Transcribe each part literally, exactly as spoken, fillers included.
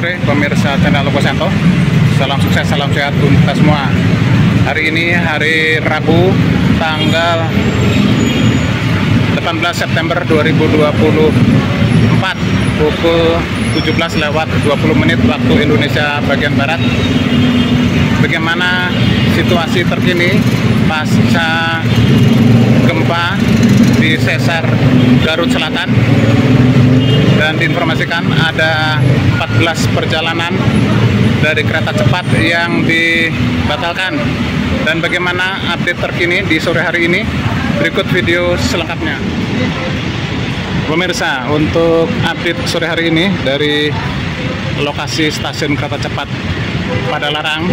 sore pemirsa channel Lokosanto. Salam sukses, salam sehat untuk kita semua. Hari ini hari Rabu tanggal delapan belas September dua ribu dua puluh empat pukul tujuh belas lewat dua puluh menit waktu Indonesia bagian Barat. Bagaimana situasi terkini pasca gempa di sesar Garut Selatan? Dan diinformasikan ada empat belas perjalanan dari kereta cepat yang dibatalkan. Dan bagaimana update terkini di sore hari ini? Berikut video selengkapnya. Pemirsa, untuk update sore hari ini dari lokasi stasiun kereta cepat Padalarang.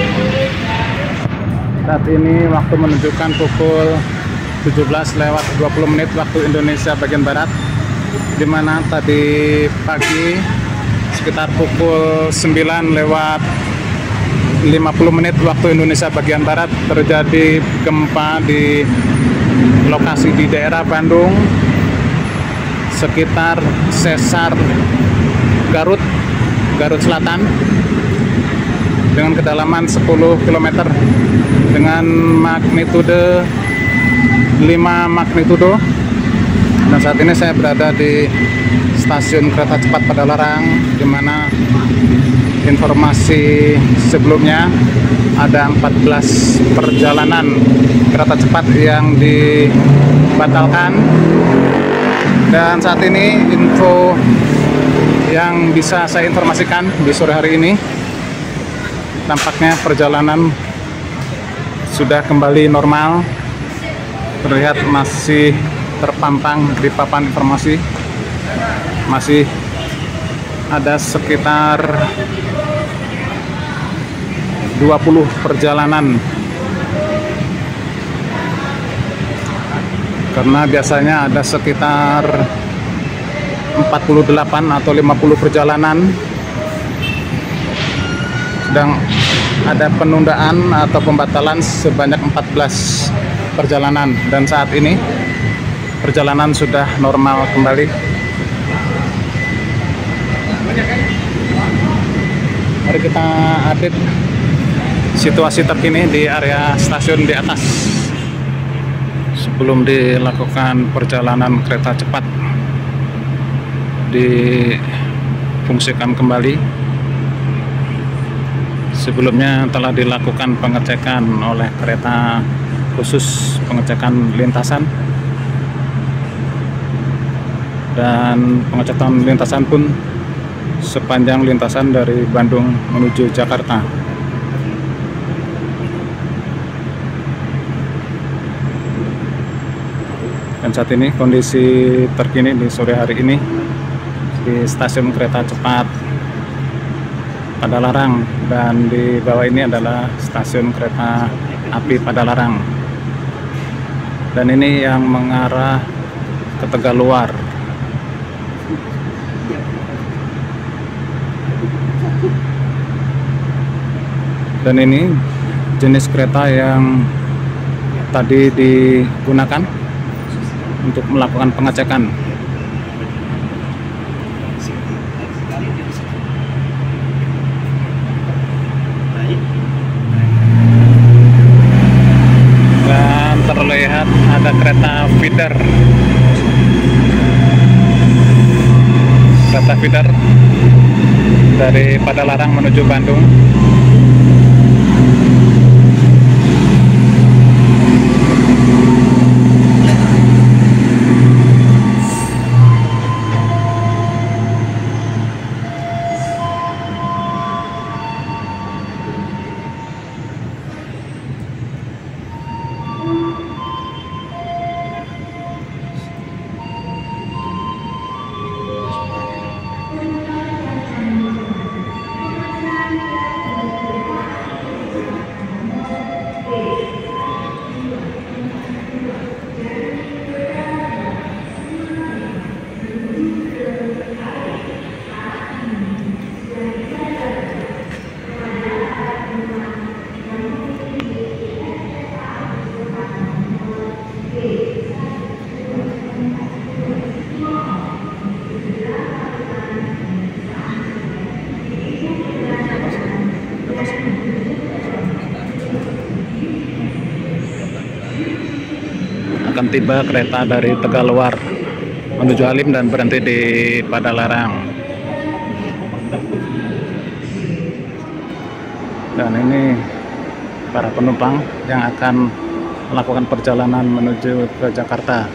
Saat ini waktu menunjukkan pukul tujuh belas lewat dua puluh menit waktu Indonesia bagian Barat, di mana tadi pagi sekitar pukul sembilan lewat lima puluh menit waktu Indonesia bagian Barat terjadi gempa di lokasi di daerah Bandung sekitar sesar Garut Garut Selatan dengan kedalaman sepuluh kilometer dengan magnitudo lima magnitudo. Dan saat ini saya berada di stasiun kereta cepat Padalarang, di mana informasi sebelumnya ada empat belas perjalanan kereta cepat yang dibatalkan. Dan saat ini info yang bisa saya informasikan di sore hari ini, tampaknya perjalanan sudah kembali normal. Terlihat masih terpampang di papan informasi, masih ada sekitar dua puluh perjalanan, karena biasanya ada sekitar empat puluh delapan atau lima puluh perjalanan, sedang ada penundaan atau pembatalan sebanyak empat belas perjalanan. Dan saat ini perjalanan sudah normal kembali. Mari kita update situasi terkini di area stasiun di atas sebelum dilakukan perjalanan kereta cepat difungsikan kembali. Sebelumnya telah dilakukan pengecekan oleh kereta khusus, pengecekan lintasan, dan pengecekan lintasan pun sepanjang lintasan dari Bandung menuju Jakarta. Dan saat ini kondisi terkini di sore hari ini di stasiun kereta cepat Padalarang, dan di bawah ini adalah stasiun kereta api Padalarang. Dan ini yang mengarah ke Tegaluar. Dan ini jenis kereta yang tadi digunakan untuk melakukan pengecekan. Dan terlihat ada kereta feeder. Kereta feeder dari Padalarang menuju Bandung. akan tiba kereta dari Tegaluar menuju Halim dan berhenti di Padalarang. Dan ini para penumpang yang akan melakukan perjalanan menuju ke Jakarta.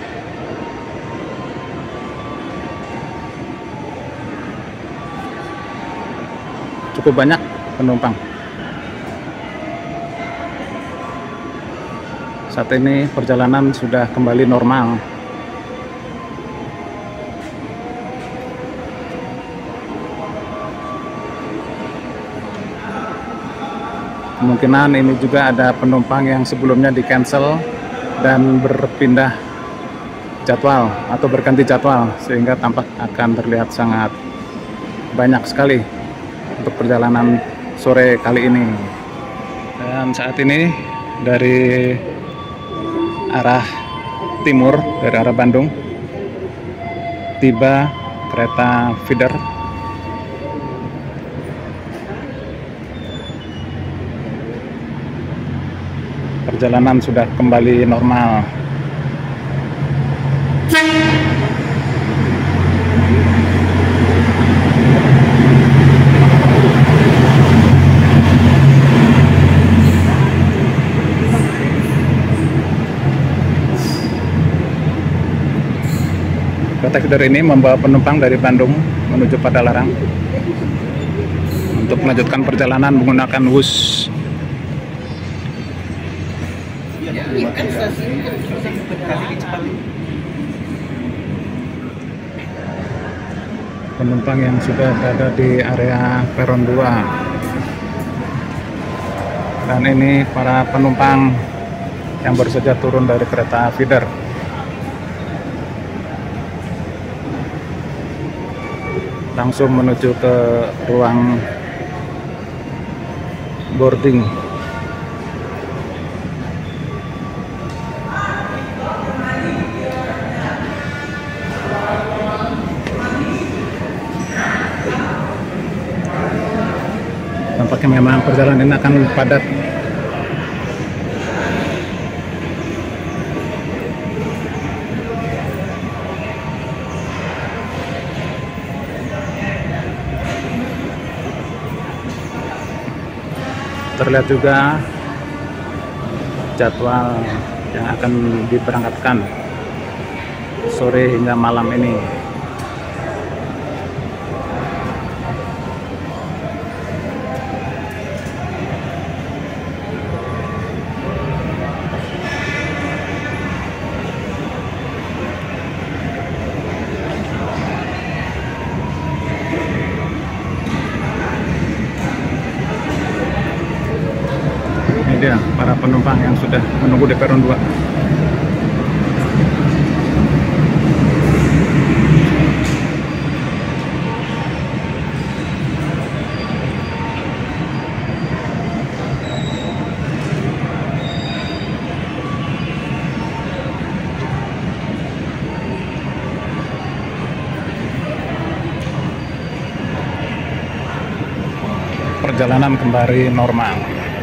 Cukup banyak penumpang. Saat ini perjalanan sudah kembali normal. Kemungkinan ini juga ada penumpang yang sebelumnya di cancel dan berpindah jadwal atau berganti jadwal, sehingga tampak akan terlihat sangat banyak sekali untuk perjalanan sore kali ini. Dan saat ini dari arah timur, dari arah Bandung, tiba kereta feeder perjalanan sudah kembali normal. Kereta feeder ini membawa penumpang dari Bandung menuju Padalarang untuk melanjutkan perjalanan menggunakan Wus. Penumpang yang sudah berada di area peron dua. Dan ini para penumpang yang baru saja turun dari kereta feeder. Langsung menuju ke ruang boarding. Tampaknya memang perjalanan ini akan padat. Terlihat juga jadwal yang akan diberangkatkan sore hingga malam ini. Dia para penumpang yang sudah menunggu di peron dua. Perjalanan kembali normal.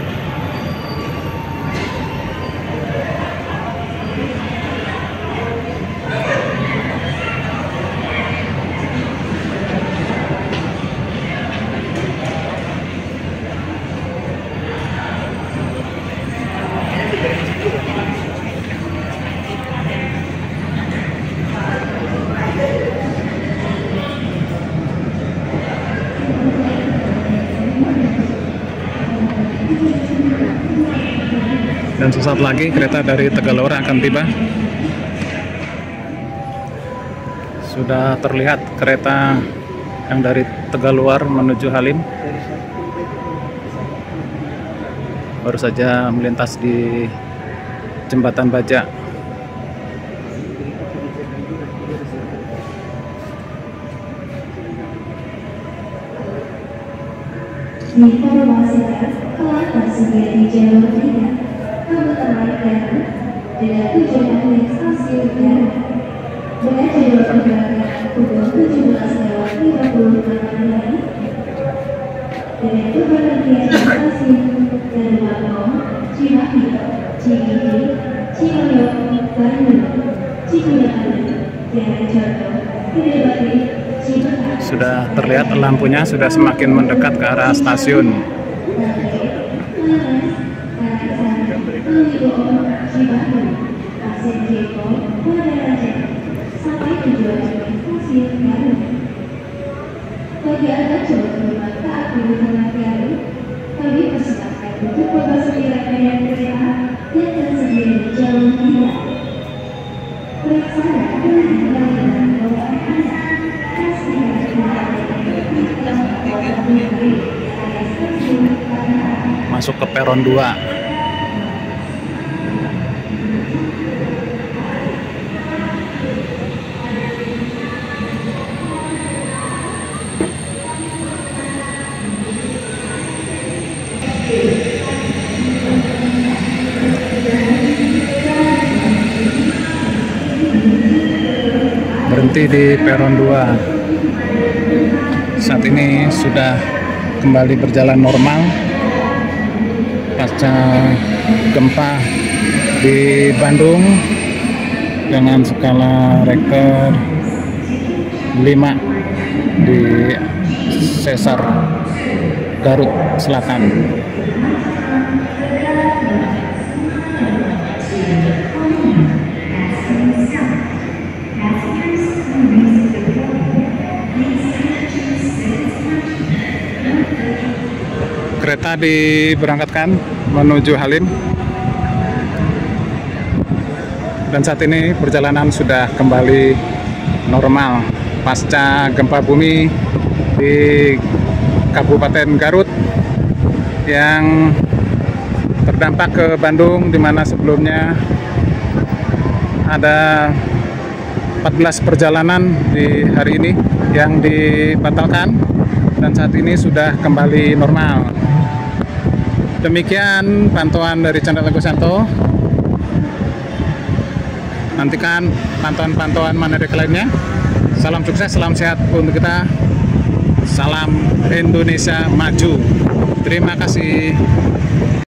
Dan sesaat lagi kereta dari Tegaluar akan tiba. Sudah terlihat kereta yang dari Tegaluar menuju Halim. Baru saja melintas di Jembatan Baja. Diinformasikan telah tersedia di jalur tiga Kabupaten Magelang dengan tujuan naik stasiun Garut dengan jadwal keberangkatan pukul tujuh belas lewat lima puluh menit dengan keberhentian di stasiun Garut, Cimahi, Cikini, Cimanuk, Sudah terlihat lampunya sudah semakin mendekat ke arah stasiun. Bagi Anda coba terlibat taat menggunakan Garut, kami persilakan untuk memasuki rangkaian kereta yang tersedia di jalur tiga. Pelaksana telah dikembalikan bawaan Anda. Pastikan tidak menggunakan stasiun Tanah. Masuk ke peron dua. Berhenti di peron dua. Saat ini sudah kembali berjalan normal pasca gempa di Bandung dengan skala Richter lima di sesar Garut Selatan. Kereta diberangkatkan menuju Halim, dan saat ini perjalanan sudah kembali normal pasca gempa bumi di Kabupaten Garut yang terdampak ke Bandung, di mana sebelumnya ada empat belas perjalanan di hari ini yang dibatalkan, dan saat ini sudah kembali normal. Demikian pantauan dari channel Teguh Santo. Nantikan pantauan-pantauan Manado lainnya. Salam sukses, salam sehat untuk kita. Salam Indonesia Maju. Terima kasih.